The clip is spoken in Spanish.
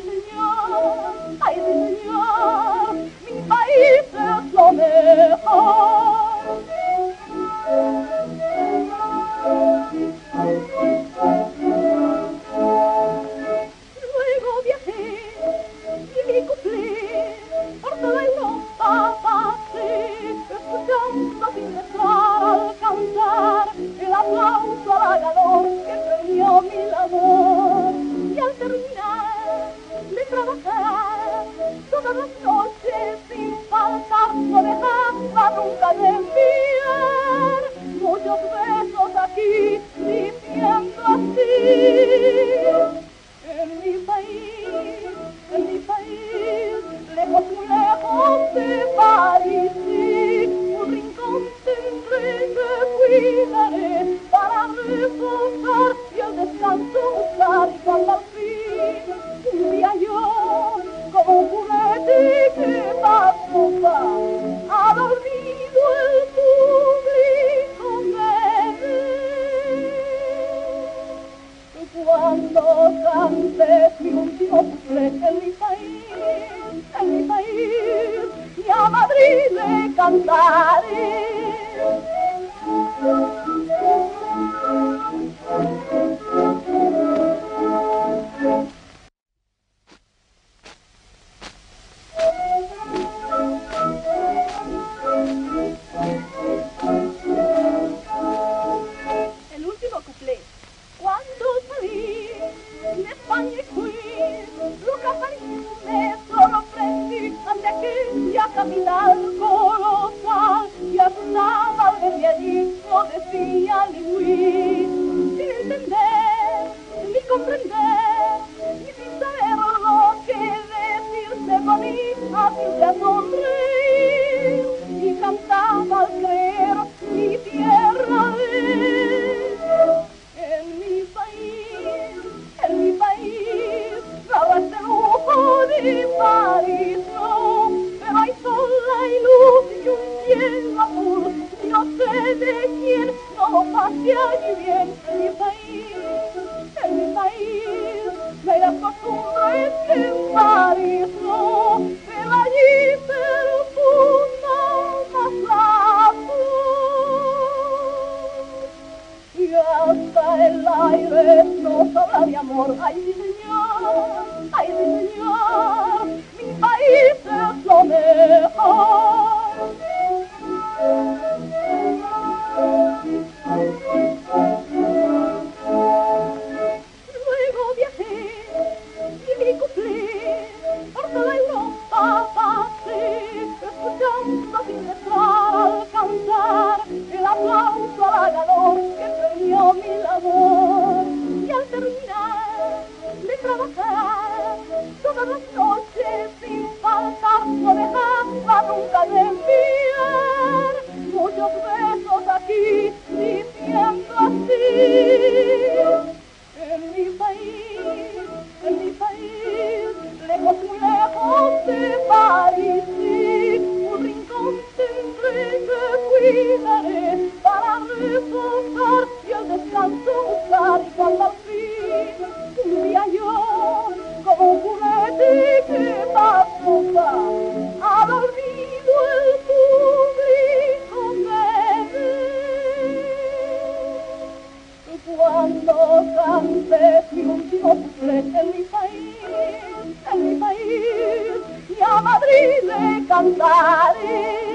ay sí señor, mi país es lo mejor. Luego viajé y mi cumplí por toda Europa pasé, escuchando sin cesar al cantar el aplauso halagador que premió mi labor. Y al terminar de trabajar todas las noches sin faltar, no dejaba nunca de enviar muchos besos aquí, diciendo así: en mi país, lejos, muy lejos de París, sí, un rincón tendré que cuidaré para reposar y el descanso buscar. Y cuando al fin un día yo, como un juguete que paso va al olvido, el público me ve. Cuando cante mi último cuplé en mi país, y a Madrid le cantaré. El último cuplé. Cuando salí de España y fui loca a París, me sorprendí ante aquella capital colosal, y asustada al verme allí no decía ni fui, sin entender ni comprender ni sin saber lo que decir, se ponía siempre a sonreír y cantaba al creer mi tierra es. En mi país, no es de lujo ni París, no, pero hay sol, hay luz y un cielo azul, no sé de quién, no pase allí bien. En mi país, no hay las costumbres que en París, no, pero allí perfuma más la azul. Y hasta el aire nos habla de amor, ay sí señor, mi país es lo mejor. Luego viajé y mi cumplí por toda Europa pasé, escuchando sin cesar al cantar el aplauso halagador que premió mi labor. Y al terminar de trabajar todas las noches sin faltar, no dejaba nunca de enviar muchos besos aquí, diciendo así: en mi país, lejos, muy lejos de París, sí, un rincón tendré que cuidaré para reposar y el descanso buscar. Y cuando al fin un día yo, como un juguete que paso va al olvido, el público me ve. Cuando cante mi último cuplé en mi país, y a Madrid le cantaré.